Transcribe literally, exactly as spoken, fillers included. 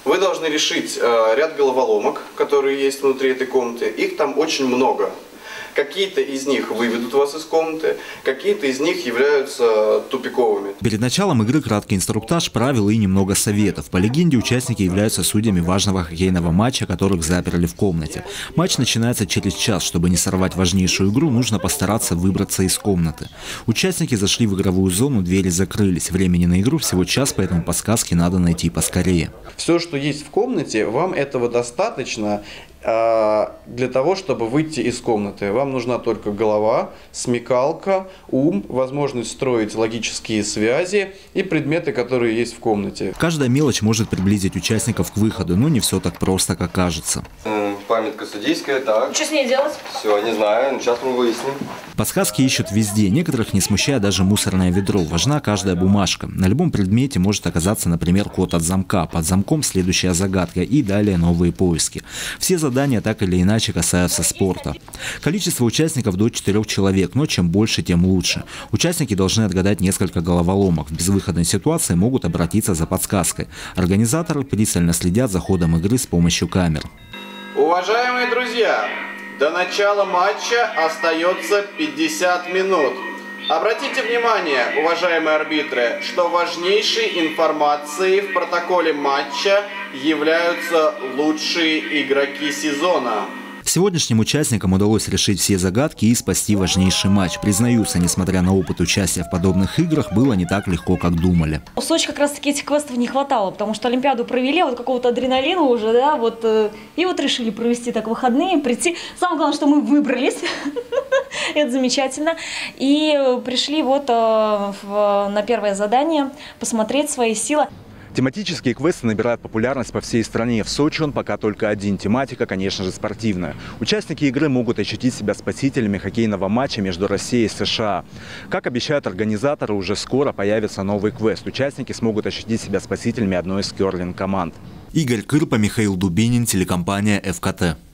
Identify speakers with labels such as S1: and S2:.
S1: Вы должны решить э, ряд головоломок, которые есть внутри этой комнаты. Их там очень много. Какие-то из них выведут вас из комнаты, какие-то из них являются тупиковыми.
S2: Перед началом игры краткий инструктаж, правил и немного советов. По легенде, участники являются судьями важного хоккейного матча, которых заперли в комнате. Матч начинается через час. Чтобы не сорвать важнейшую игру, нужно постараться выбраться из комнаты. Участники зашли в игровую зону, двери закрылись. Времени на игру всего час, поэтому подсказки надо найти поскорее.
S1: Все, что есть в комнате, вам этого достаточно для того, чтобы выйти из комнаты. Вам нужна только голова, смекалка, ум, возможность строить логические связи и предметы, которые есть в комнате.
S2: Каждая мелочь может приблизить участников к выходу, но не все так просто, как кажется.
S3: Памятка судейская, так.
S4: Что с ней делать?
S3: Все, не знаю, сейчас мы выясним.
S2: Подсказки ищут везде, некоторых не смущает даже мусорное ведро. Важна каждая бумажка. На любом предмете может оказаться, например, код от замка. Под замком следующая загадка и далее новые поиски. Все задания так или иначе касаются спорта. Количество участников до четырех человек, но чем больше, тем лучше. Участники должны отгадать несколько головоломок. В безвыходной ситуации могут обратиться за подсказкой. Организаторы пристально следят за ходом игры с помощью камер.
S1: Уважаемые друзья, до начала матча остается пятьдесят минут. Обратите внимание, уважаемые арбитры, что важнейшей информацией в протоколе матча являются лучшие игроки сезона.
S2: Сегодняшним участникам удалось решить все загадки и спасти важнейший матч. Признаются, несмотря на опыт участия в подобных играх, было не так легко, как думали.
S4: В Сочи как раз таки этих квестов не хватало, потому что Олимпиаду провели, вот какого-то адреналина уже, да, вот, и вот решили провести так выходные, прийти. Самое главное, что мы выбрались, это замечательно, и пришли вот на первое задание посмотреть свои силы.
S2: Тематические квесты набирают популярность по всей стране. В Сочи он пока только один. Тематика, конечно же, спортивная. Участники игры могут ощутить себя спасителями хоккейного матча между Россией и США. Как обещают организаторы, уже скоро появится новый квест. Участники смогут ощутить себя спасителями одной из керлинг-команд. Игорь Кырпа, Михаил Дубинин, телекомпания эф ка тэ.